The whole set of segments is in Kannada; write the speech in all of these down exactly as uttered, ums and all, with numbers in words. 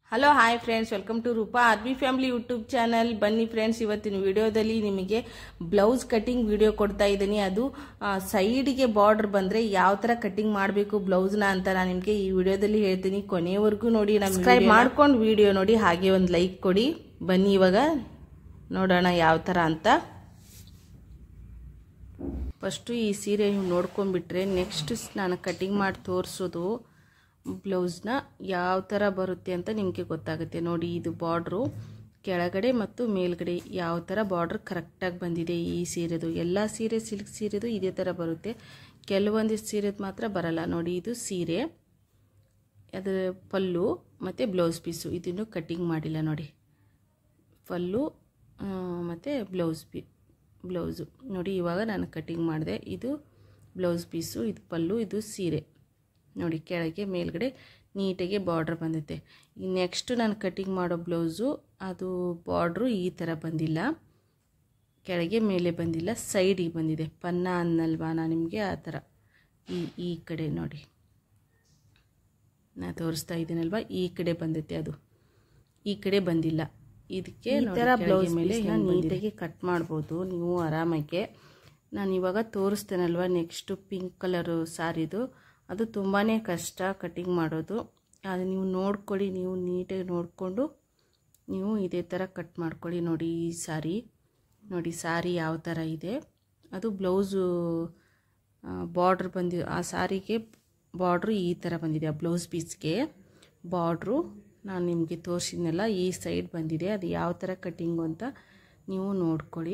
Hello hi friends, welcome to Roopa RB family YouTube channel. ಬನ್ನಿ ಫ್ರೆಂಡ್ಸ್, ಇವತ್ತಿನ ವಿಡಿಯೋದಲ್ಲಿ ನಿಮಗೆ ಬ್ಲೌಸ್ ಕಟಿಂಗ್ ವಿಡಿಯೋ ಕೊಡ್ತಾ ಇದ್ದೀನಿ. ಅದು ಸೈಡ್ಗೆ ಬಾರ್ಡರ್ ಬಂದರೆ ಯಾವ ಥರ ಕಟಿಂಗ್ ಮಾಡಬೇಕು ಬ್ಲೌಸ್ನ ಅಂತ ನಾನು ನಿಮಗೆ ಈ ವಿಡಿಯೋದಲ್ಲಿ ಹೇಳ್ತೀನಿ. ಕೊನೆವರೆಗೂ ನೋಡಿ, ಸಬ್ಸ್ಕ್ರೈಬ್ ಮಾಡ್ಕೊಂಡು ವಿಡಿಯೋ ನೋಡಿ, ಹಾಗೆ ಒಂದು ಲೈಕ್ ಕೊಡಿ. ಬನ್ನಿ ಇವಾಗ ನೋಡೋಣ ಯಾವ ಥರ ಅಂತ. ಫಸ್ಟು ಈ ಸೀರೆ ನೀವು ನೋಡ್ಕೊಂಡ್ಬಿಟ್ರೆ ನೆಕ್ಸ್ಟ್ ನಾನು ಕಟಿಂಗ್ ಮಾಡಿ ತೋರಿಸೋದು ಬ್ಲೌಸ್ನ ಯಾವ ಥರ ಬರುತ್ತೆ ಅಂತ ನಿಮಗೆ ಗೊತ್ತಾಗುತ್ತೆ. ನೋಡಿ, ಇದು ಬಾರ್ಡ್ರು ಕೆಳಗಡೆ ಮತ್ತು ಮೇಲ್ಗಡೆ ಯಾವ ಥರ ಬಾರ್ಡ್ರ್ ಕರೆಕ್ಟಾಗಿ ಬಂದಿದೆ ಈ ಸೀರೆದು. ಎಲ್ಲ ಸೀರೆ ಸಿಲ್ಕ್ ಸೀರೆದು ಇದೇ ಥರ ಬರುತ್ತೆ, ಕೆಲವೊಂದಿಷ್ಟು ಸೀರೆದು ಮಾತ್ರ ಬರಲ್ಲ. ನೋಡಿ, ಇದು ಸೀರೆ, ಅದರ ಪಲ್ಲು ಮತ್ತು ಬ್ಲೌಸ್ ಪೀಸು ಇದನ್ನು ಕಟ್ಟಿಂಗ್ ಮಾಡಿಲ್ಲ. ನೋಡಿ, ಪಲ್ಲು ಮತ್ತು ಬ್ಲೌಸ್ ಪೀ ಬ್ಲೌಸು ನೋಡಿ, ಇವಾಗ ನಾನು ಕಟ್ಟಿಂಗ್ ಮಾಡಿದೆ. ಇದು ಬ್ಲೌಸ್ ಪೀಸು, ಇದು ಪಲ್ಲು, ಇದು ಸೀರೆ. ನೋಡಿ, ಕೆಳಗೆ ಮೇಲ್ಗಡೆ ನೀಟಾಗಿ ಬಾರ್ಡ್ರ್ ಬಂದಿದೆ. ಈ ನೆಕ್ಸ್ಟು ನಾನು ಕಟಿಂಗ್ ಮಾಡೋ ಬ್ಲೌಸು ಅದು ಬಾರ್ಡ್ರು ಈ ಥರ ಬಂದಿಲ್ಲ, ಕೆಳಗೆ ಮೇಲೆ ಬಂದಿಲ್ಲ, ಸೈಡಿಗೆ ಬಂದಿದೆ. ಪನ್ನ ಅನ್ನಲ್ವಾ ನಾನು ನಿಮಗೆ, ಆ ಥರ ಈ ಈ ಕಡೆ ನೋಡಿ ನಾನು ತೋರಿಸ್ತಾ ಇದ್ದೀನಲ್ವ, ಈ ಕಡೆ ಬಂದಿದೆ, ಅದು ಈ ಕಡೆ ಬಂದಿಲ್ಲ. ಇದಕ್ಕೆ ಈ ಥರ ಬ್ಲೌಸ್ ಮೇಲೆ ನೀಟಾಗಿ ಕಟ್ ಮಾಡ್ಬೋದು ನೀವು ಆರಾಮಾಗೆ. ನಾನು ಇವಾಗ ತೋರಿಸ್ತೇನಲ್ವ, ನೆಕ್ಸ್ಟು ಪಿಂಕ್ ಕಲರು ಸಾರಿದು, ಅದು ತುಂಬಾ ಕಷ್ಟ ಕಟಿಂಗ್ ಮಾಡೋದು. ಅದು ನೀವು ನೋಡ್ಕೊಳ್ಳಿ, ನೀವು ನೀಟಾಗಿ ನೋಡಿಕೊಂಡು ನೀವು ಇದೇ ಥರ ಕಟ್ ಮಾಡ್ಕೊಳ್ಳಿ. ನೋಡಿ, ಈ ಸಾರಿ ನೋಡಿ, ಸಾರಿ ಯಾವ ಥರ ಇದೆ, ಅದು ಬ್ಲೌಸು ಬಾರ್ಡ್ರ್ ಬಂದಿ ಆ ಸಾರಿಗೆ ಬಾರ್ಡ್ರು ಈ ಥರ ಬಂದಿದೆ. ಆ ಬ್ಲೌಸ್ ಪೀಸ್ಗೆ ಬಾರ್ಡ್ರು ನಾನು ನಿಮಗೆ ತೋರಿಸಿದ್ನಲ್ಲ, ಈ ಸೈಡ್ ಬಂದಿದೆ. ಅದು ಯಾವ ಥರ ಕಟ್ಟಿಂಗು ಅಂತ ನೀವು ನೋಡ್ಕೊಳ್ಳಿ.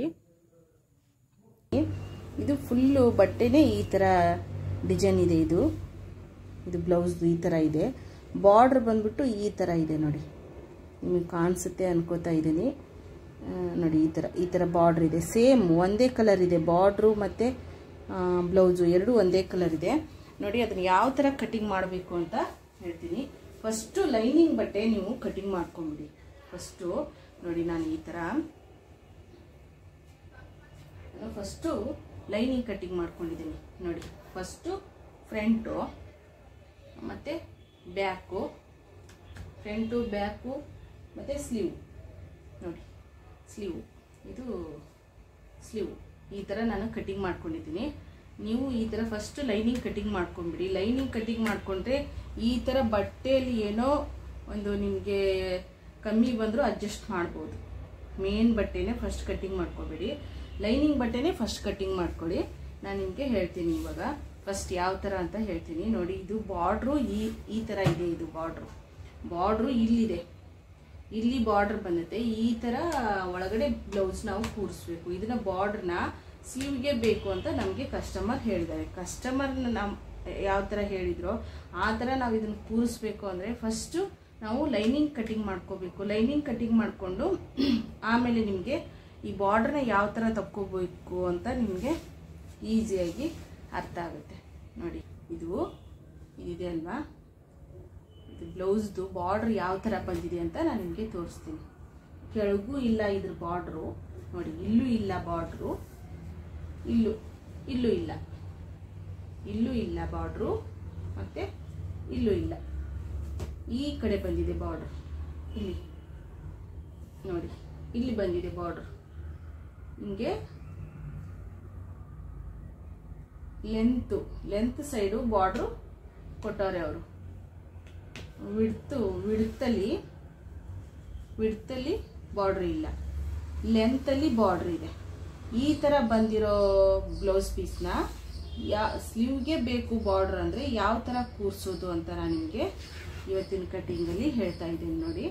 ಇದು ಫುಲ್ಲು ಬಟ್ಟೆನೇ ಈ ಥರ ಡಿಸೈನ್ ಇದೆ. ಇದು ಇದು ಬ್ಲೌಸ್ದು ಈ ಥರ ಇದೆ. ಬಾರ್ಡ್ರ್ ಬಂದ್ಬಿಟ್ಟು ಈ ಥರ ಇದೆ. ನೋಡಿ, ನಿಮಗೆ ಕಾಣಿಸುತ್ತೆ ಅನ್ಕೋತಾ ಇದ್ದೀನಿ. ನೋಡಿ, ಈ ಥರ ಈ ಥರ ಬಾರ್ಡ್ರ್ ಇದೆ. ಸೇಮ್ ಒಂದೇ ಕಲರ್ ಇದೆ, ಬಾರ್ಡ್ರು ಮತ್ತು ಬ್ಲೌಸು ಎರಡೂ ಒಂದೇ ಕಲರ್ ಇದೆ. ನೋಡಿ, ಅದನ್ನು ಯಾವ ಥರ ಕಟಿಂಗ್ ಮಾಡಬೇಕು ಅಂತ ಹೇಳ್ತೀನಿ. ಫಸ್ಟು ಲೈನಿಂಗ್ ಬಟ್ಟೆ ನೀವು ಕಟಿಂಗ್ ಮಾಡ್ಕೊಂಬಿಡಿ. ಫಸ್ಟು ನೋಡಿ, ನಾನು ಈ ಥರ ಫಸ್ಟು ಲೈನಿಂಗ್ ಕಟಿಂಗ್ ಮಾಡ್ಕೊಂಡಿದ್ದೀನಿ. ನೋಡಿ, ಫಸ್ಟು ಫ್ರಂಟು ಮತ್ತು ಬ್ಯಾಕು, ಫ್ರಂಟು ಬ್ಯಾಕು ಮತ್ತು ಸ್ಲೀವ್. ನೋಡಿ, ಸ್ಲೀವ್, ಇದು ಸ್ಲೀವ್ ಈ ಥರ ನಾನು ಕಟಿಂಗ್ ಮಾಡ್ಕೊಂಡಿದ್ದೀನಿ. ನೀವು ಈ ಥರ ಫಸ್ಟ್ ಲೈನಿಂಗ್ ಕಟಿಂಗ್ ಮಾಡ್ಕೊಂಬಿಡಿ. ಲೈನಿಂಗ್ ಕಟಿಂಗ್ ಮಾಡಿಕೊಂಡ್ರೆ ಈ ಥರ ಬಟ್ಟೆಯಲ್ಲಿ ಏನೋ ಒಂದು ನಿಮಗೆ ಕಮ್ಮಿ ಬಂದರೂ ಅಡ್ಜಸ್ಟ್ ಮಾಡ್ಬೋದು. ಮೇನ್ ಬಟ್ಟೆನೇ ಫಸ್ಟ್ ಕಟಿಂಗ್ ಮಾಡ್ಕೊಬೇಡಿ, ಲೈನಿಂಗ್ ಬಟ್ಟೆನೇ ಫಸ್ಟ್ ಕಟಿಂಗ್ ಮಾಡ್ಕೊಳ್ಳಿ. ನಾನು ನಿಮಗೆ ಹೇಳ್ತೀನಿ ಇವಾಗ ಫಸ್ಟ್ ಯಾವ ಥರ ಅಂತ ಹೇಳ್ತೀನಿ. ನೋಡಿ, ಇದು ಬಾರ್ಡ್ರು ಈ ಈ ಥರ ಇದೆ. ಇದು ಬಾರ್ಡ್ರು ಬಾರ್ಡ್ರು ಇಲ್ಲಿದೆ, ಇಲ್ಲಿ ಬಾರ್ಡ್ರ್ ಬಂದೈತೆ. ಈ ಥರ ಒಳಗಡೆ ಬ್ಲೌಸ್ ನಾವು ಕೂರಿಸ್ಬೇಕು. ಇದನ್ನ ಬಾರ್ಡ್ರನ್ನ ಸ್ಲೀವ್ಗೆ ಬೇಕು ಅಂತ ನಮಗೆ ಕಸ್ಟಮರ್ ಹೇಳಿದ್ದಾರೆ. ಕಸ್ಟಮರ್ನ ನಮ್ಮ ಯಾವ ಥರ ಹೇಳಿದ್ರು ಆ ಥರ ನಾವು ಇದನ್ನು ಕೂರಿಸ್ಬೇಕು ಅಂದರೆ ಫಸ್ಟು ನಾವು ಲೈನಿಂಗ್ ಕಟಿಂಗ್ ಮಾಡ್ಕೋಬೇಕು. ಲೈನಿಂಗ್ ಕಟಿಂಗ್ ಮಾಡಿಕೊಂಡು ಆಮೇಲೆ ನಿಮಗೆ ಈ ಬಾರ್ಡ್ರನ್ನ ಯಾವ ಥರ ತಕ್ಕೋಬೇಕು ಅಂತ ನಿಮಗೆ ಈಸಿಯಾಗಿ ಅರ್ಥ ಆಗುತ್ತೆ. ನೋಡಿ, ಇದು ಇದಿದೆ ಅಲ್ವಾ, ಇದು ಬ್ಲೌಸ್ದು ಬಾರ್ಡ್ರ್ ಯಾವ ಥರ ಬಂದಿದೆ ಅಂತ ನಾನು ನಿಮಗೆ ತೋರಿಸ್ತೀನಿ. ಕೆಳಗೂ ಇಲ್ಲ ಇದ್ರ ಬಾರ್ಡ್ರು, ನೋಡಿ, ಇಲ್ಲೂ ಇಲ್ಲ ಬಾರ್ಡ್ರು, ಇಲ್ಲೂ ಇಲ್ಲೂ ಇಲ್ಲ ಇಲ್ಲೂ ಇಲ್ಲ ಬಾರ್ಡ್ರು, ಮತ್ತು ಇಲ್ಲೂ ಇಲ್ಲ. ಈ ಕಡೆ ಬಂದಿದೆ ಬಾರ್ಡ್ರ್, ಇಲ್ಲಿ ನೋಡಿ, ಇಲ್ಲಿ ಬಂದಿದೆ ಬಾರ್ಡ್ರ್. ಹಿಂಗೆ ಲೆಂತು ಲೆಂತ್ ಸೈಡು ಬಾರ್ಡ್ರು ಕೊಟ್ಟವ್ರೆ ಅವರು. ವಿಡ್ತು ವಿಡ್ತಲ್ಲಿ ವಿಡ್ತಲ್ಲಿ ಬಾರ್ಡ್ರ್ ಇಲ್ಲ, ಲೆಂತಲ್ಲಿ ಬಾರ್ಡ್ರ್ ಇದೆ. ಈ ಥರ ಬಂದಿರೋ ಬ್ಲೌಸ್ ಪೀಸ್ನ ಯಾ ಸ್ಲೀವ್ಗೆ ಬೇಕು ಬಾರ್ಡ್ರ್ ಅಂದರೆ ಯಾವ ಥರ ಕೂರಿಸೋದು ಅಂತ ನಾನು ನಿಮಗೆ ಇವತ್ತಿನ ಕಟಿಂಗಲ್ಲಿ ಹೇಳ್ತಾ ಇದ್ದೀನಿ. ನೋಡಿ,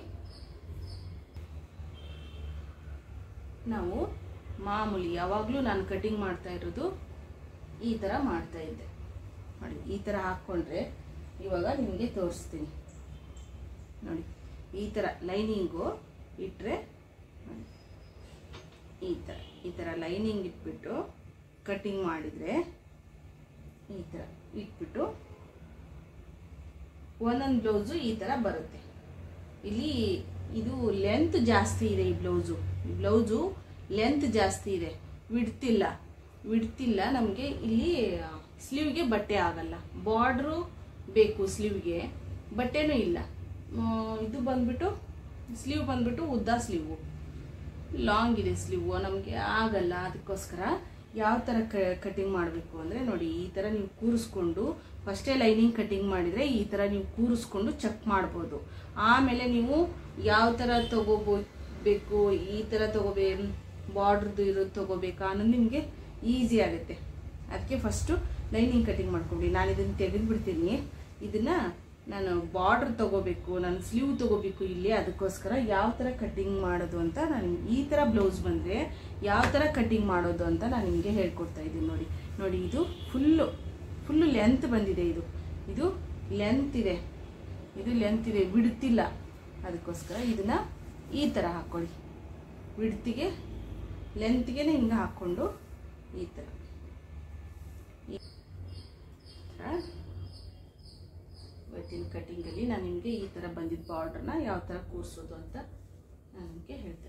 ನಾವು ಮಾಮೂಲಿ ಯಾವಾಗಲೂ ನಾನು ಕಟಿಂಗ್ ಮಾಡ್ತಾ ಇರೋದು ಈ ಥರ ಮಾಡ್ತಾ ಇದ್ದೆ. ನೋಡಿ, ಈ ಥರ ಹಾಕ್ಕೊಂಡ್ರೆ ಇವಾಗ ನಿಮಗೆ ತೋರಿಸ್ತೀನಿ. ನೋಡಿ, ಈ ಥರ ಲೈನಿಂಗು ಇಟ್ಟರೆ ಈ ಥರ ಈ ಥರ ಲೈನಿಂಗ್ ಇಟ್ಬಿಟ್ಟು ಕಟಿಂಗ್ ಮಾಡಿದರೆ ಈ ಥರ ಇಟ್ಬಿಟ್ಟು ಒಂದೊಂದು ಬ್ಲೌಸು ಈ ಥರ ಬರುತ್ತೆ. ಇಲ್ಲಿ ಇದು ಲೆಂತ್ ಜಾಸ್ತಿ ಇದೆ. ಈ ಬ್ಲೌಸು ಈ ಬ್ಲೌಸು ಲೆಂತ್ ಜಾಸ್ತಿ ಇದೆ, ವಿಡ್ತಿಲ್ಲ ವಿಡ್ತಿಲ್ಲ ನಮಗೆ. ಇಲ್ಲಿ ಸ್ಲೀವ್ಗೆ ಬಟ್ಟೆ ಆಗಲ್ಲ, ಬಾರ್ಡ್ರು ಬೇಕು ಸ್ಲೀವ್ಗೆ, ಬಟ್ಟೆನೂ ಇಲ್ಲ. ಇದು ಬಂದ್ಬಿಟ್ಟು ಸ್ಲೀವ್ ಬಂದ್ಬಿಟ್ಟು ಉದ್ದ ಸ್ಲೀವು, ಲಾಂಗ್ ಇದೆ ಸ್ಲೀವ್, ನಮಗೆ ಆಗಲ್ಲ. ಅದಕ್ಕೋಸ್ಕರ ಯಾವ ಥರ ಕಟಿಂಗ್ ಮಾಡಬೇಕು ಅಂದರೆ ನೋಡಿ, ಈ ಥರ ನೀವು ಕೂರಿಸ್ಕೊಂಡು ಫಸ್ಟೇ ಲೈನಿಂಗ್ ಕಟಿಂಗ್ ಮಾಡಿದರೆ ಈ ಥರ ನೀವು ಕೂರಿಸ್ಕೊಂಡು ಚೆಕ್ ಮಾಡ್ಬೋದು. ಆಮೇಲೆ ನೀವು ಯಾವ ಥರ ತಗೋಬೇಕು, ಈ ಥರ ತಗೋಬೇ ಬಾರ್ಡ್ರದ್ದು ಇರೋದು ತಗೋಬೇಕಾ ಅನ್ನೋದು ನಿಮಗೆ ಈಸಿ ಆಗುತ್ತೆ. ಅದಕ್ಕೆ ಫಸ್ಟು ಲೈನಿಂಗ್ ಕಟಿಂಗ್ ಮಾಡ್ಕೊಂಡು ನಾನು ಇದನ್ನು ತೆಗೆದುಬಿಡ್ತೀನಿ. ಇದನ್ನು ನಾನು ಬಾರ್ಡ್ರ್ ತೊಗೋಬೇಕು, ನಾನು ಸ್ಲೀವ್ ತೊಗೋಬೇಕು ಇಲ್ಲಿ. ಅದಕ್ಕೋಸ್ಕರ ಯಾವ ಥರ ಕಟ್ಟಿಂಗ್ ಮಾಡೋದು ಅಂತ ನಾನು ಈ ಥರ ಬ್ಲೌಸ್ ಬಂದರೆ ಯಾವ ಥರ ಕಟ್ಟಿಂಗ್ ಮಾಡೋದು ಅಂತ ನಾನು ನಿಮಗೆ ಹೇಳ್ಕೊಡ್ತಾ ಇದ್ದೀನಿ. ನೋಡಿ ನೋಡಿ ಇದು ಫುಲ್ಲು ಫುಲ್ಲು ಲೆಂತ್ ಬಂದಿದೆ. ಇದು ಇದು ಲೆಂತ್ ಇದೆ, ಇದು ಲೆಂತ್ ಇದೆ, ಬಿಡ್ತಿಲ್ಲ. ಅದಕ್ಕೋಸ್ಕರ ಇದನ್ನು ಈ ಥರ ಹಾಕ್ಕೊಳ್ಳಿ. ಬಿಡ್ತಿಗೆ ಲೆಂತ್ಗೆ ಹಿಂಗೆ ಹಾಕ್ಕೊಂಡು ಈ ಥರ ಇವತ್ತಿನ ಕಟಿಂಗಲ್ಲಿ ನಾನು ನಿಮಗೆ ಈ ಥರ ಬಂದಿದ್ದ ಬಾರ್ಡ್ರನ್ನ ಯಾವ ಥರ ಕೂರಿಸೋದು ಅಂತ ನಾನು ನಿಮಗೆ ಹೇಳ್ತೇನೆ.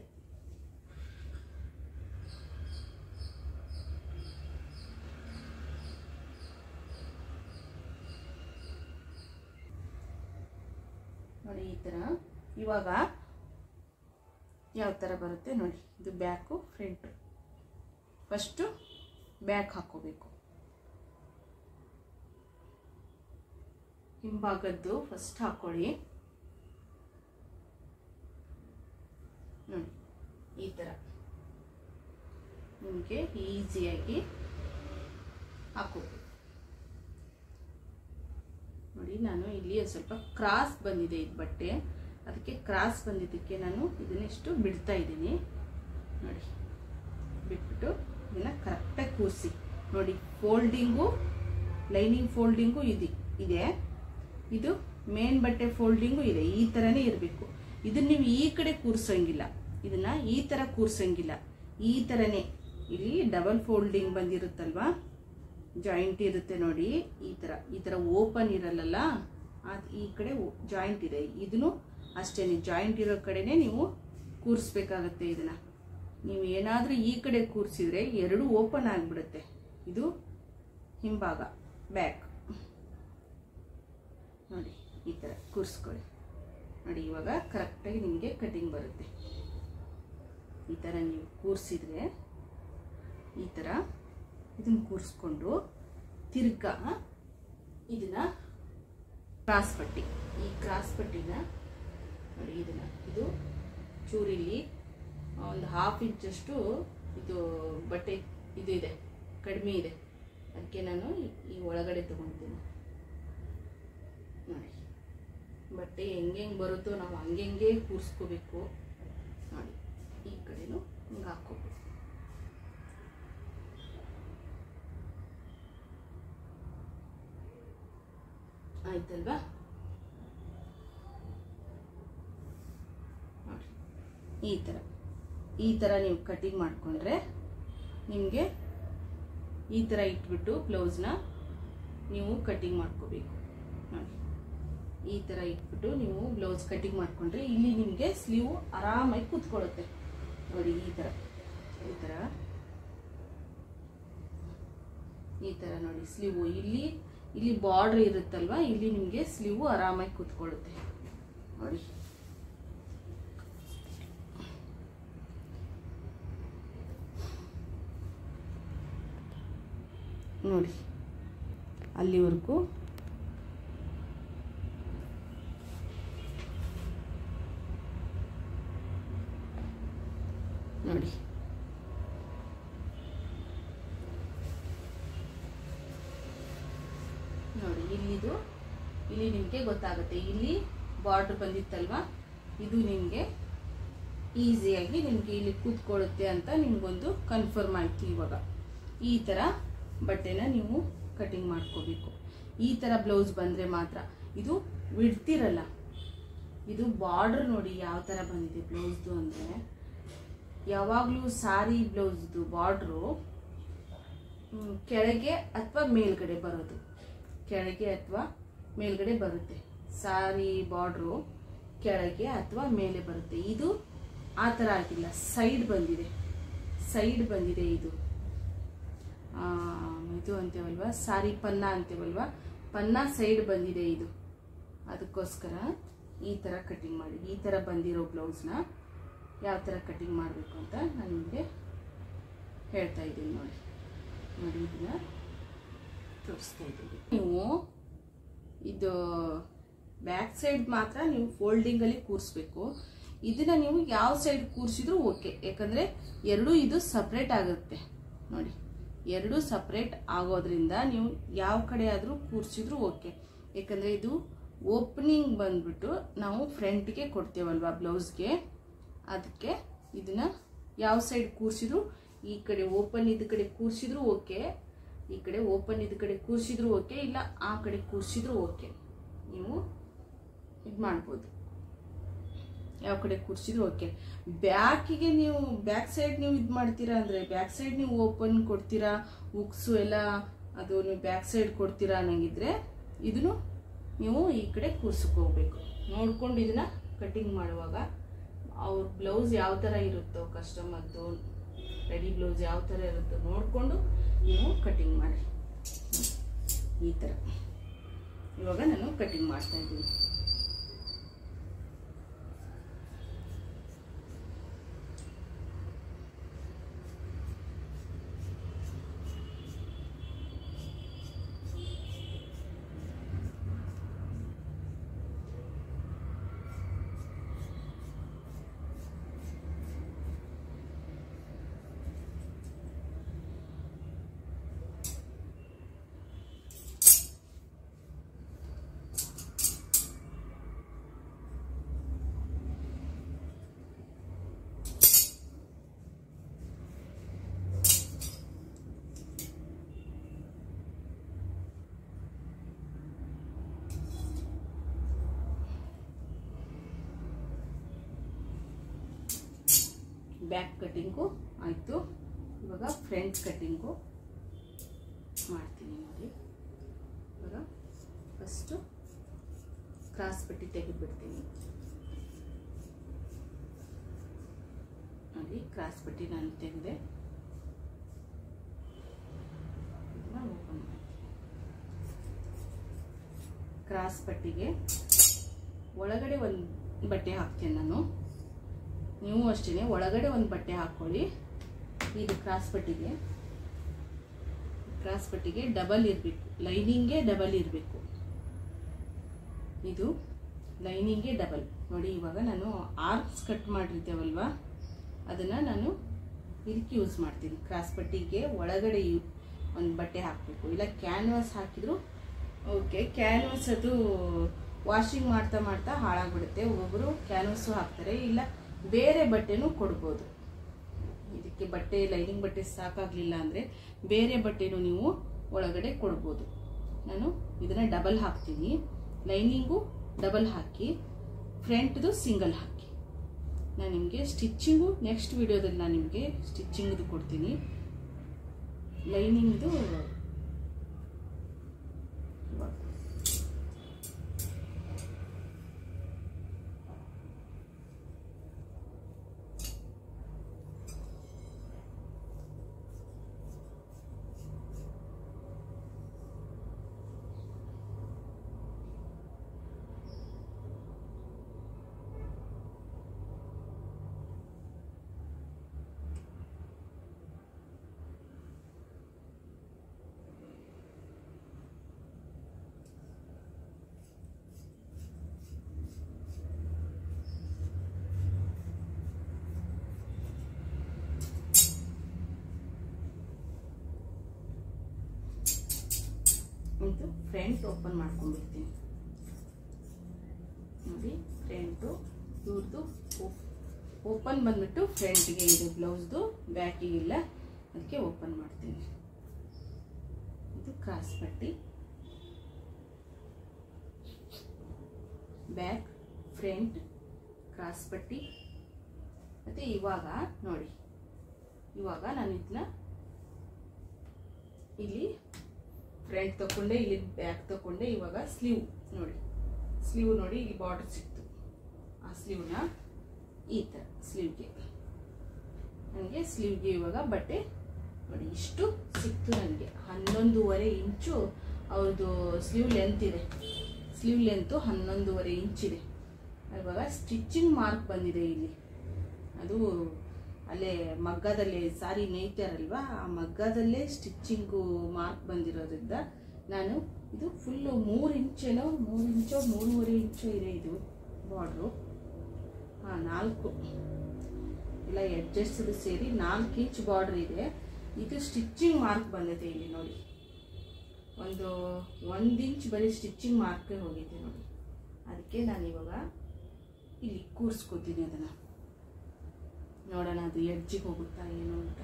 ನೋಡಿ ಈ ಥರ ಇವಾಗ ಯಾವ ಥರ ಬರುತ್ತೆ ನೋಡಿ. ಇದು ಬ್ಯಾಕು ಫ್ರಂಟು. ಫಸ್ಟು ಬ್ಯಾಕ್ ಹಾಕೋಬೇಕು. ಹಿಂಭಾಗದ್ದು ಫಸ್ಟ್ ಹಾಕೊಳ್ಳಿ. ನೋಡಿ ಈ ಥರ ನಿಮಗೆ ಈಸಿಯಾಗಿ ಹಾಕೋಬೇಕು. ನೋಡಿ ನಾನು ಇಲ್ಲಿ ಸ್ವಲ್ಪ ಕ್ರಾಸ್ ಬಂದಿದೆ ಇದು ಬಟ್ಟೆ, ಅದಕ್ಕೆ ಕ್ರಾಸ್ ಬಂದಿದ್ದಕ್ಕೆ ನಾನು ಇದನ್ನೆಷ್ಟು ಬಿಡ್ತಾ ಇದ್ದೀನಿ. ನೋಡಿ ಬಿಟ್ಬಿಟ್ಟು ಇದನ್ನು ಕರೆಕ್ಟಾಗಿ ಕೂರಿಸಿ. ನೋಡಿ ಫೋಲ್ಡಿಂಗು, ಲೈನಿಂಗ್ ಫೋಲ್ಡಿಂಗು ಇದೆ ಇದೆ ಇದು ಮೇನ್ ಬಟ್ಟೆ ಫೋಲ್ಡಿಂಗು ಇದೆ. ಈ ಥರನೇ ಇರಬೇಕು. ಇದನ್ನು ನೀವು ಈ ಕಡೆ ಕೂರಿಸೋಂಗಿಲ್ಲ, ಇದನ್ನು ಈ ಥರ ಕೂರಿಸೋಂಗಿಲ್ಲ, ಈ ಥರನೇ. ಇಲ್ಲಿ ಡಬಲ್ ಫೋಲ್ಡಿಂಗ್ ಬಂದಿರುತ್ತಲ್ವಾ, ಜಾಯಿಂಟ್ ಇರುತ್ತೆ ನೋಡಿ. ಈ ಥರ ಈ ಥರ ಓಪನ್ ಇರಲ್ಲ, ಅದು ಈ ಕಡೆ ಜಾಯಿಂಟ್ ಇದೆ. ಇದನ್ನು ಅಷ್ಟೇ, ಜಾಯಿಂಟ್ ಇರೋ ಕಡೆನೇ ನೀವು ಕೂರಿಸ್ಬೇಕಾಗತ್ತೆ. ಇದನ್ನು ನೀವು ಏನಾದರೂ ಈ ಕಡೆ ಕೂರಿಸಿದ್ರೆ ಎರಡು ಓಪನ್ ಆಗಿಬಿಡುತ್ತೆ. ಇದು ಹಿಂಭಾಗ ಬ್ಯಾಕ್. ನೋಡಿ ಈ ಥರ ಕೂರಿಸ್ಕೊಳ್ಳಿ. ನೋಡಿ ಇವಾಗ ಕರೆಕ್ಟಾಗಿ ನಿಮಗೆ ಕಟಿಂಗ್ ಬರುತ್ತೆ. ಈ ಥರ ನೀವು ಕೂರಿಸಿದ್ರೆ ಈ ಥರ ಇದನ್ನು ಕೂರಿಸ್ಕೊಂಡು ತಿರ್ಗಾ ಇದನ್ನ ಕ್ರಾಸ್ ಪಟ್ಟಿ, ಈ ಕ್ರಾಸ್ ಪಟ್ಟಿನ ನೋಡಿ ಇದನ್ನ ಇದು ಚೂರಿಲಿ ಒಂದು ಹಾಫ್ ಇಂಚಷ್ಟು ಇದು ಬಟ್ಟೆ ಇದು ಇದೆ, ಕಡಿಮೆ ಇದೆ. ಅದಕ್ಕೆ ನಾನು ಈ ಒಳಗಡೆ ತಗೊಳ್ತೀನಿ. ನೋಡಿ ಬಟ್ಟೆ ಹೆಂಗೆ ಹೆಂಗೆ ಬರುತ್ತೋ ನಾವು ಹಂಗೆ ಹೆಂಗೆ ಕೂರಿಸ್ಕೋಬೇಕು. ನೋಡಿ ಈ ಕಡೆನೂ ಹಿಂಗೆ ಹಾಕ್ಕೋಬೇಕು. ಆಯ್ತಲ್ವಾ? ನೋಡಿ ಈ ಥರ ಈ ಥರ ನೀವು ಕಟಿಂಗ್ ಮಾಡಿಕೊಂಡ್ರೆ ನಿಮಗೆ ಈ ಥರ ಇಟ್ಬಿಟ್ಟು ಬ್ಲೌಸ್ನ ನೀವು ಕಟಿಂಗ್ ಮಾಡ್ಕೋಬೇಕು. ನೋಡಿ ಈ ಥರ ಇಟ್ಬಿಟ್ಟು ನೀವು ಬ್ಲೌಸ್ ಕಟಿಂಗ್ ಮಾಡಿಕೊಂಡ್ರೆ ಇಲ್ಲಿ ನಿಮಗೆ ಸ್ಲೀವ್ ಆರಾಮಾಗಿ ಕೂತ್ಕೊಳ್ಳುತ್ತೆ. ನೋಡಿ ಈ ಥರ ಈ ಥರ ಈ ಥರ ನೋಡಿ ಸ್ಲೀವು ಇಲ್ಲಿ ಇಲ್ಲಿ ಬಾರ್ಡರ್ ಇರುತ್ತಲ್ವಾ, ಇಲ್ಲಿ ನಿಮಗೆ ಸ್ಲೀವು ಆರಾಮಾಗಿ ಕೂತ್ಕೊಳ್ಳುತ್ತೆ. ನೋಡಿ ನೋಡಿ ಅಲ್ಲಿವರೆಗೂ ನೋಡಿ ನೋಡಿ ಇಲ್ಲಿದು ಇಲ್ಲಿ ನಿಮಗೆ ಗೊತ್ತಾಗುತ್ತೆ. ಇಲ್ಲಿ ಬಾರ್ಡರ್ ಬಂದಿತ್ತಲ್ವಾ, ಇದು ನಿಮಗೆ ಈಸಿಯಾಗಿ ನಿಮಗೆ ಇಲ್ಲಿ ಕೂತ್ಕೊಳ್ಳುತ್ತೆ ಅಂತ ನಿಮಗೊಂದು ಕನ್ಫರ್ಮ್ ಆಯ್ತು. ಇವಾಗ ಈ ಥರ ಬಟ್ಟೆನ ನೀವು ಕಟಿಂಗ್ ಮಾಡ್ಕೋಬೇಕು. ಈ ಥರ ಬ್ಲೌಸ್ ಬಂದರೆ ಮಾತ್ರ ಇದು ಬಿಡ್ತಿರಲ್ಲ. ಇದು ಬಾರ್ಡರ್ ನೋಡಿ ಯಾವ ಥರ ಬಂದಿದೆ ಬ್ಲೌಸ್ದು ಅಂದರೆ, ಯಾವಾಗಲೂ ಸಾರಿ ಬ್ಲೌಸ್ದು ಬಾರ್ಡ್ರು ಕೆಳಗೆ ಅಥವಾ ಮೇಲ್ಗಡೆ ಬರೋದು, ಕೆಳಗೆ ಅಥವಾ ಮೇಲ್ಗಡೆ ಬರುತ್ತೆ. ಸಾರಿ ಬಾರ್ಡ್ರು ಕೆಳಗೆ ಅಥವಾ ಮೇಲೆ ಬರುತ್ತೆ. ಇದು ಆ ಥರ ಆಗಿಲ್ಲ, ಸೈಡ್ ಬಂದಿದೆ, ಸೈಡ್ ಬಂದಿದೆ. ಇದು ಇದು ಅಂತೇವಲ್ವಾ ಸಾರಿ ಪನ್ನ ಅಂತೇವಲ್ವಾ, ಪನ್ನ ಸೈಡ್ ಬಂದಿದೆ ಇದು. ಅದಕ್ಕೋಸ್ಕರ ಈ ಥರ ಕಟಿಂಗ್ ಮಾಡಿ, ಈ ಥರ ಬಂದಿರೋ ಬ್ಲೌಸ್ನ ಯಾವ ಥರ ಕಟಿಂಗ್ ಮಾಡಬೇಕು ಅಂತ ನಾನು ನಿಮಗೆ ಹೇಳ್ತಾ ಇದ್ದೀನಿ. ನೋಡಿ ನೋಡಿ ಇದನ್ನ ತೋರಿಸ್ತಾ ಇದ್ದೀನಿ. ನೀವು ಇದು ಬ್ಯಾಕ್ ಸೈಡ್ ಮಾತ್ರ ನೀವು ಫೋಲ್ಡಿಂಗಲ್ಲಿ ಕೂರಿಸ್ಬೇಕು. ಇದನ್ನ ನೀವು ಯಾವ ಸೈಡ್ ಕೂರಿಸಿದ್ರು ಓಕೆ, ಯಾಕಂದರೆ ಎರಡೂ ಇದು ಸಪ್ರೇಟ್ ಆಗುತ್ತೆ. ನೋಡಿ ಎರಡೂ ಸಪ್ರೇಟ್ ಆಗೋದ್ರಿಂದ ನೀವು ಯಾವ ಕಡೆ ಆದರೂ ಕೂರಿಸಿದ್ರು ಓಕೆ. ಯಾಕಂದರೆ ಇದು ಓಪನಿಂಗ್ ಬಂದ್ಬಿಟ್ಟು ನಾವು ಫ್ರಂಟ್ಗೆ ಕೊಡ್ತೇವಲ್ವ ಬ್ಲೌಸ್ಗೆ, ಅದಕ್ಕೆ ಇದನ್ನ ಯಾವ ಸೈಡ್ ಕೂರಿಸಿದ್ರು, ಈ ಕಡೆ ಓಪನ್ ಇದ್ದ ಕಡೆ ಕೂರಿಸಿದ್ರು ಓಕೆ, ಈ ಕಡೆ ಓಪನ್ ಇದ್ದ ಕಡೆ ಕೂರಿಸಿದ್ರು ಓಕೆ, ಇಲ್ಲ ಆ ಕಡೆ ಕೂರಿಸಿದ್ರು ಓಕೆ. ನೀವು ಇದು ಮಾಡ್ಬೋದು, ಯಾವ ಕಡೆ ಕೂರಿಸಿದ್ರು ಓಕೆ. ಬ್ಯಾಕಿಗೆ ನೀವು ಬ್ಯಾಕ್ ಸೈಡ್ ನೀವು ಇದು ಮಾಡ್ತೀರಾ ಅಂದರೆ, ಬ್ಯಾಕ್ ಸೈಡ್ ನೀವು ಓಪನ್ ಕೊಡ್ತೀರಾ, ಉಕ್ಸು ಎಲ್ಲ ಅದು ನೀವು ಬ್ಯಾಕ್ ಸೈಡ್ ಕೊಡ್ತೀರಾ ಅನ್ನಂಗಿದ್ರೆ ಇದನ್ನು ನೀವು ಈ ಕಡೆ ಕೂರ್ಸ್ಕೋಬೇಕು. ನೋಡ್ಕೊಂಡು ಇದನ್ನ ಕಟಿಂಗ್ ಮಾಡುವಾಗ ಅವ್ರ ಬ್ಲೌಸ್ ಯಾವ ಥರ ಇರುತ್ತೋ, ಕಸ್ಟಮರ್ದು ರೆಡಿ ಬ್ಲೌಸ್ ಯಾವ ಥರ ಇರುತ್ತೋ ನೋಡಿಕೊಂಡು ನೀವು ಕಟಿಂಗ್ ಮಾಡಿ. ಈ ಥರ ಇವಾಗ ನಾನು ಕಟಿಂಗ್ ಮಾಡ್ತಾ ಇದ್ದೀನಿ. ಬ್ಯಾಕ್ ಕಟಿಂಗು ಆಯಿತು. ಇವಾಗ ಫ್ರಂಟ್ ಕಟಿಂಗು ಮಾಡ್ತೀನಿ. ನೋಡಿ ಇವಾಗ ಫಸ್ಟು ಕ್ರಾಸ್ ಪಟ್ಟಿ ತೆಗೆದುಬಿಡ್ತೀನಿ. ನೋಡಿ ಕ್ರಾಸ್ ಪಟ್ಟಿ ನಾನು ತೆಗೆದೆ, ಓಪನ್ ಮಾಡ್ತೀನಿ. ಕ್ರಾಸ್ ಪಟ್ಟಿಗೆ ಒಳಗಡೆ ಒಂದು ಬಟ್ಟೆ ಹಾಕ್ತೀನಿ ನಾನು, ನೀವು ಅಷ್ಟೇ ಒಳಗಡೆ ಒಂದು ಬಟ್ಟೆ ಹಾಕ್ಕೊಳ್ಳಿ. ಇದು ಕ್ರಾಸ್ ಪಟ್ಟಿಗೆ ಕ್ರಾಸ್ ಪಟ್ಟಿಗೆ ಡಬಲ್ ಇರಬೇಕು, ಲೈನಿಂಗ್ಗೆ ಡಬಲ್ ಇರಬೇಕು. ಇದು ಲೈನಿಂಗ್ಗೆ ಡಬಲ್. ನೋಡಿ ಇವಾಗ ನಾನು ಆರ್ಕ್ಸ್ ಕಟ್ ಮಾಡಿರ್ತೇವಲ್ವ, ಅದನ್ನು ನಾನು ಇದಕ್ಕೆ ಯೂಸ್ ಮಾಡ್ತೀನಿ. ಕ್ರಾಸ್ ಪಟ್ಟಿಗೆ ಒಳಗಡೆ ಒಂದು ಬಟ್ಟೆ ಹಾಕಬೇಕು, ಇಲ್ಲ ಕ್ಯಾನ್ವಾಸ್ ಹಾಕಿದ್ರು ಓಕೆ. ಕ್ಯಾನ್ವಾಸ್ ಅದು ವಾಷಿಂಗ್ ಮಾಡ್ತಾ ಮಾಡ್ತಾ ಹಾಳಾಗ್ಬಿಡುತ್ತೆ. ಒಬ್ಬೊಬ್ಬರು ಕ್ಯಾನ್ವಾಸು ಹಾಕ್ತಾರೆ, ಇಲ್ಲ ಬೇರೆ ಬಟ್ಟೆನೂ ಕೊಡ್ಬೋದು. ಇದಕ್ಕೆ ಬಟ್ಟೆ ಲೈನಿಂಗ್ ಬಟ್ಟೆ ಸಾಕಾಗಲಿಲ್ಲ ಅಂದರೆ ಬೇರೆ ಬಟ್ಟೆನೂ ನೀವು ಒಳಗಡೆ ಕೊಡ್ಬೋದು. ನಾನು ಇದನ್ನು ಡಬಲ್ ಹಾಕ್ತೀನಿ, ಲೈನಿಂಗು ಡಬಲ್ ಹಾಕಿ, ಫ್ರಂಟ್ದು ಸಿಂಗಲ್ ಹಾಕಿ. ನಾನು ನಿಮಗೆ ಸ್ಟಿಚ್ಚಿಂಗು ನೆಕ್ಸ್ಟ್ ವಿಡಿಯೋದಲ್ಲಿ ನಾನು ನಿಮಗೆ ಸ್ಟಿಚ್ಚಿಂಗ್ದು ಕೊಡ್ತೀನಿ. ಲೈನಿಂಗ್ದು ಇವಾಗ ಇದು ಫ್ರಂಟ್ ಓಪನ್ ಮಾಡ್ಕೊಂಡ್ಬಿಡ್ತೀನಿ. ನೋಡಿ ಫ್ರಂಟು ಇವ್ರದ್ದು ಓಪನ್ ಬಂದ್ಬಿಟ್ಟು ಫ್ರಂಟ್ಗೆ ಇದು ಬ್ಲೌಸ್ದು, ಬ್ಯಾಕಿಗಿಲ್ಲ, ಅದಕ್ಕೆ ಓಪನ್ ಮಾಡ್ತೀನಿ. ಇದು ಕ್ರಾಸ್ ಪಟ್ಟಿ, ಬ್ಯಾಕ್ ಫ್ರಂಟ್ ಕ್ರಾಸ್ ಪಟ್ಟಿ. ಮತ್ತು ಇವಾಗ ನೋಡಿ, ಇವಾಗ ನಾನು ಇದನ್ನ ಇಲ್ಲಿ ಫ್ರಂಟ್ ತಗೊಂಡೆ, ಇಲ್ಲಿ ಬ್ಯಾಕ್ ತಗೊಂಡೆ. ಇವಾಗ ಸ್ಲೀವ್ ನೋಡಿ, ಸ್ಲೀವ್ ನೋಡಿ ಇಲ್ಲಿ ಬಾರ್ಡರ್ ಸಿಕ್ತು. ಆ ಸ್ಲೀವ್ನ ಈ ಥರ ಸ್ಲೀವ್ಗೆ ನನಗೆ ಸ್ಲೀವ್ಗೆ ಇವಾಗ ಬಟ್ಟೆ ನೋಡಿ ಇಷ್ಟು ಸಿಕ್ತು. ನನಗೆ ಹನ್ನೊಂದೂವರೆ ಇಂಚು ಅವ್ರದ್ದು ಸ್ಲೀವ್ ಲೆಂತ್ ಇದೆ. ಸ್ಲೀವ್ ಲೆಂತು ಹನ್ನೊಂದೂವರೆ ಇಂಚಿದೆ. ಇವಾಗ ಸ್ಟಿಚಿಂಗ್ ಮಾರ್ಕ್ ಬಂದಿದೆ ಇಲ್ಲಿ. ಅದು ಅಲ್ಲೇ ಮಗ್ಗದಲ್ಲೇ ಸಾರಿ ನೇಯ್ತಾರಲ್ವಾ, ಆ ಮಗ್ಗದಲ್ಲೇ ಸ್ಟಿಚಿಂಗು ಮಾರ್ಕ್ ಬಂದಿರೋದ್ರಿಂದ ನಾನು ಇದು ಫುಲ್ಲು ಮೂರು ಇಂಚೇನೋ ಮೂರು ಇಂಚೋ ಮೂರುವರೆ ಇಂಚೋ ಇದೆ ಇದು ಬಾರ್ಡ್ರು. ಹಾಂ, ನಾಲ್ಕು ಎಲ್ಲ ಅಡ್ಜಸ್ಟ್ ಸೇರಿ ನಾಲ್ಕು ಇಂಚ್ ಬಾರ್ಡ್ರ್ ಇದೆ. ಇದು ಸ್ಟಿಚಿಂಗ್ ಮಾರ್ಕ್ ಬಂದಿದೆ ಇಲ್ಲಿ ನೋಡಿ. ಒಂದು ಒಂದು ಇಂಚ್ ಬರೀ ಸ್ಟಿಚಿಂಗ್ ಮಾರ್ಕೇ ಹೋಗಿದೆ ನೋಡಿ. ಅದಕ್ಕೆ ನಾನು ಇವಾಗ ಇಲ್ಲಿ ಕೂರಿಸ್ಕೋತೀನಿ ಅದನ್ನು. ನೋಡೋಣ ಅದು ಎಡ್ಜಿಗೆ ಹೋಗುತ್ತಾ ಏನು ಅಂತ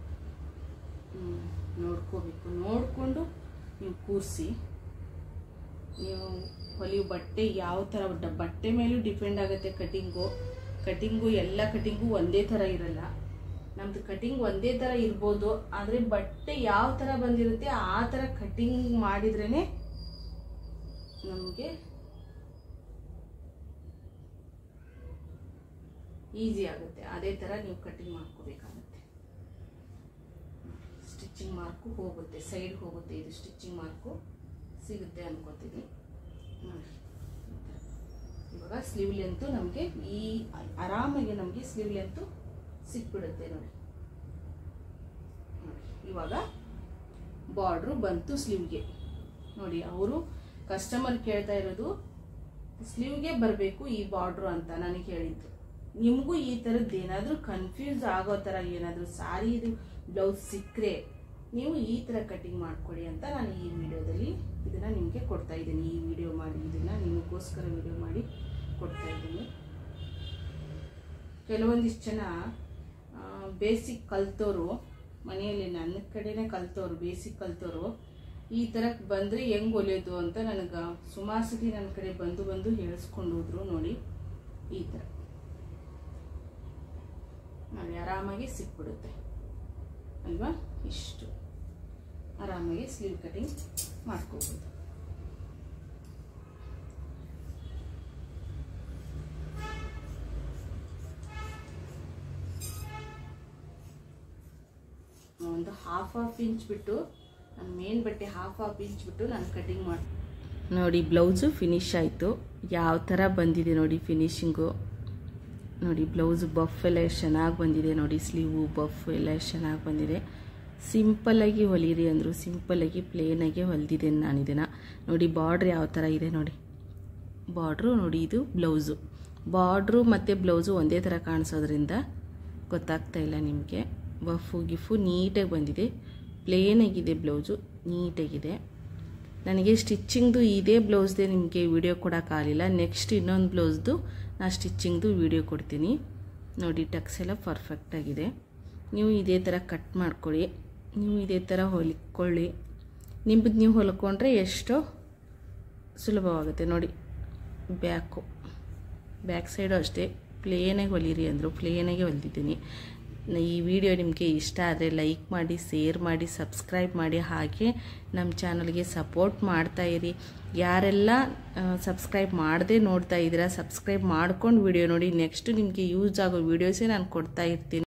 ನೋಡ್ಕೋಬೇಕು. ನೋಡಿಕೊಂಡು ನೀವು ಕೂರಿಸಿ. ನೀವು ಹೊಲಿಯೋ ಬಟ್ಟೆ ಯಾವ ಥರ ಬಟ್ಟೆ ಮೇಲೂ ಡಿಪೆಂಡ್ ಆಗುತ್ತೆ ಕಟಿಂಗು. ಕಟಿಂಗು ಎಲ್ಲ ಕಟಿಂಗು ಒಂದೇ ಥರ ಇರಲ್ಲ. ನಮ್ಮದು ಕಟಿಂಗ್ ಒಂದೇ ಥರ ಇರ್ಬೋದು, ಆದರೆ ಬಟ್ಟೆ ಯಾವ ಥರ ಬಂದಿರುತ್ತೆ ಆ ಥರ ಕಟಿಂಗ್ ಮಾಡಿದ್ರೇ ನಮಗೆ ಈಸಿ ಆಗುತ್ತೆ. ಅದೇ ಥರ ನೀವು ಕಟಿಂಗ್ ಮಾಡ್ಕೋಬೇಕಾಗುತ್ತೆ. ಸ್ಟಿಚಿಂಗ್ ಮಾರ್ಕು ಹೋಗುತ್ತೆ, ಸೈಡ್ ಹೋಗುತ್ತೆ. ಇದು ಸ್ಟಿಚಿಂಗ್ ಮಾರ್ಕು ಸಿಗುತ್ತೆ ಅನ್ಕೋತೀನಿ ನೋಡಿ. ಇವಾಗ ಸ್ಲೀವ್ ಲೆಂತು ನಮಗೆ ಈ ಆರಾಮಾಗಿ ನಮಗೆ ಸ್ಲೀವ್ ಲೆಂತು ಸಿಕ್ಬಿಡುತ್ತೆ ನೋಡಿ. ಇವಾಗ ಬಾರ್ಡ್ರು ಬಂತು ಸ್ಲೀವ್ಗೆ ನೋಡಿ. ಅವರು ಕಸ್ಟಮರ್ ಕೇಳ್ತಾ ಇರೋದು ಸ್ಲೀವ್ಗೆ ಬರಬೇಕು ಈ ಬಾರ್ಡ್ರು ಅಂತ ನನಗೆ ಹೇಳಿದ್ದು. ನಿಮಗೂ ಈ ಥರದ್ದು ಏನಾದರೂ ಕನ್ಫ್ಯೂಸ್ ಆಗೋ ಥರ ಏನಾದರೂ ಸಾರಿದು ಬ್ಲೌಸ್ ಸಿಕ್ಕರೆ ನೀವು ಈ ಥರ ಕಟಿಂಗ್ ಮಾಡ್ಕೊಳ್ಳಿ ಅಂತ ನಾನು ಈ ವಿಡಿಯೋದಲ್ಲಿ ಇದನ್ನು ನಿಮಗೆ ಕೊಡ್ತಾ ಇದ್ದೀನಿ. ಈ ವಿಡಿಯೋ ಮಾಡಿ ಇದನ್ನು ನಿಮಗೋಸ್ಕರ ವಿಡಿಯೋ ಮಾಡಿ ಕೊಡ್ತಾ ಇದ್ದೀನಿ. ಕೆಲವೊಂದಿಷ್ಟು ಜನ ಬೇಸಿಕ್ ಕಲ್ತೋರು, ಮನೆಯಲ್ಲಿ ನನ್ನ ಕಡೆನೇ ಕಲ್ತೋರು, ಬೇಸಿಕ್ ಕಲ್ತೋರು ಈ ಥರಕ್ಕೆ ಬಂದರೆ ಹೆಂಗೆ ಹೊಲಿಯೋದು ಅಂತ ನನಗೆ ಸುಮಾರು ಸತಿ ನನ್ನ ಕಡೆ ಬಂದು ಬಂದು ಹೇಳಿಸ್ಕೊಂಡು ಹೋದ್ರು ನೋಡಿ. ಈ ಥರ ನೋಡಿ ಆರಾಮಾಗಿ ಸಿಕ್ಬಿಡುತ್ತೆ ಅಲ್ವಾ. ಇಷ್ಟು ಆರಾಮಾಗಿ ಸ್ಲೀವ್ ಕಟಿಂಗ್ ಮಾಡ್ಕೋಬೋದು. ಒಂದು ಹಾಫ್ ಹಾಫ್ ಇಂಚ್ ಬಿಟ್ಟು ನಾನು ಮೇನ್ ಬಟ್ಟೆ ಹಾಫ್ ಹಾಫ್ ಇಂಚ್ ಬಿಟ್ಟು ನಾನು ಕಟಿಂಗ್ ಮಾಡಿ ನೋಡಿ. ಬ್ಲೌಸು ಫಿನಿಶ್ ಆಯಿತು. ಯಾವ ಥರ ಬಂದಿದೆ ನೋಡಿ ಫಿನಿಶಿಂಗು ನೋಡಿ. ಬ್ಲೌಸು ಬಫ್ ಎಲ್ಲ ಎಷ್ಟು ಚೆನ್ನಾಗಿ ಬಂದಿದೆ ನೋಡಿ. ಸ್ಲೀವು ಬಫ್ ಎಲ್ಲ ಎಷ್ಟು ಚೆನ್ನಾಗಿ ಬಂದಿದೆ. ಸಿಂಪಲ್ಲಾಗಿ ಹೊಲಿರಿ ಅಂದರು, ಸಿಂಪಲ್ಲಾಗಿ ಪ್ಲೇನಾಗಿ ಹೊಲಿದಿದ್ದೇನೆ ನಾನು ಇದನ್ನು ನೋಡಿ. ಬಾರ್ಡ್ರ್ ಯಾವ ಥರ ಇದೆ ನೋಡಿ. ಬಾರ್ಡ್ರು ನೋಡಿ. ಇದು ಬ್ಲೌಸು. ಬಾರ್ಡ್ರು ಮತ್ತು ಬ್ಲೌಸು ಒಂದೇ ಥರ ಕಾಣಿಸೋದ್ರಿಂದ ಗೊತ್ತಾಗ್ತಾ ಇಲ್ಲ ನಿಮಗೆ. ಬಫು ಗಿಫು ನೀಟಾಗಿ ಬಂದಿದೆ. ಪ್ಲೇನಾಗಿದೆ ಬ್ಲೌಸು, ನೀಟಾಗಿದೆ. ನನಗೆ ಸ್ಟಿಚ್ಚಿಂಗ್ದು ಇದೇ ಬ್ಲೌಸ್ದೇ ನಿಮಗೆ ವಿಡಿಯೋ ಕೊಡೋಕ್ಕಾಗಲಿಲ್ಲ. ನೆಕ್ಸ್ಟ್ ಇನ್ನೊಂದು ಬ್ಲೌಸ್ದು ನಾ ಸ್ಟಿಚ್ಚಿಂಗ್ದು ವಿಡಿಯೋ ಕೊಡ್ತೀನಿ ನೋಡಿ. ಟಕ್ಸ್ ಎಲ್ಲ ಪರ್ಫೆಕ್ಟಾಗಿದೆ. ನೀವು ಇದೇ ಥರ ಕಟ್ ಮಾಡ್ಕೊಳ್ಳಿ. ನೀವು ಇದೇ ಥರ ಹೊಲಿಕೊಳ್ಳಿ. ನಿಮ್ಮದು ನೀವು ಹೊಲ್ಕೊಂಡ್ರೆ ಎಷ್ಟೋ ಸುಲಭವಾಗುತ್ತೆ ನೋಡಿ. ಬ್ಯಾಕು ಬ್ಯಾಕ್ ಸೈಡು ಅಷ್ಟೇ ಪ್ಲೇನಾಗಿ ಹೊಲಿರಿ ಅಂದರು, ಪ್ಲೇನಾಗಿ ಹೊಲಿದಿದ್ದೀನಿ. ಈ ವಿಡಿಯೋ ನಿಮಗೆ ಇಷ್ಟ ಆದರೆ ಲೈಕ್ ಮಾಡಿ, ಶೇರ್ ಮಾಡಿ, ಸಬ್ಸ್ಕ್ರೈಬ್ ಮಾಡಿ. ಹಾಗೆ ನಮ್ಮ ಚಾನಲ್ಗೆ ಸಪೋರ್ಟ್ ಮಾಡ್ತಾಯಿರಿ. ಯಾರೆಲ್ಲ ಸಬ್ಸ್ಕ್ರೈಬ್ ಮಾಡದೆ ನೋಡ್ತಾ ಇದ್ದೀರಾ, ಸಬ್ಸ್ಕ್ರೈಬ್ ಮಾಡ್ಕೊಂಡು ವಿಡಿಯೋ ನೋಡಿ. ನೆಕ್ಸ್ಟ್ ನಿಮಗೆ ಯೂಸ್ ಆಗೋ ವೀಡಿಯೋಸೇ ನಾನು ಕೊಡ್ತಾ ಇರ್ತೀನಿ.